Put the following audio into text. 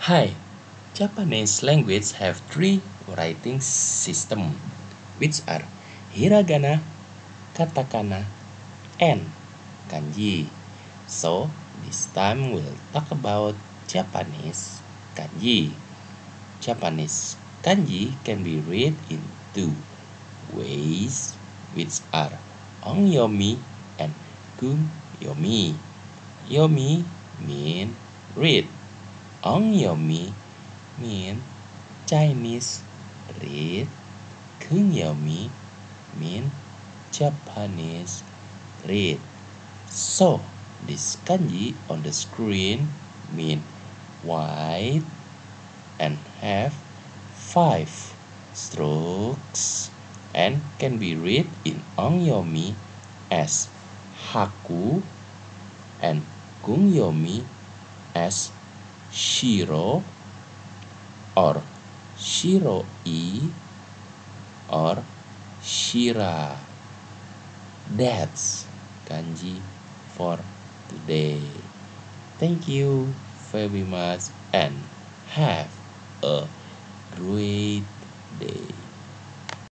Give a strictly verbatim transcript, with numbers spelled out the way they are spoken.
Hi, Japanese language have three writing system, which are hiragana, katakana, and kanji. So this time we'll talk about Japanese kanji. Japanese kanji can be read in two ways, which are onyomi and kunyomi. Yomi mean read. Onyomi mean Chinese read. Kunyomi mean Japanese read. So this kanji on the screen mean white and have five strokes and can be read in onyomi as haku and kunyomi as shiro or shiroi or shira. That's kanji for today. Thank you very much and have a great day.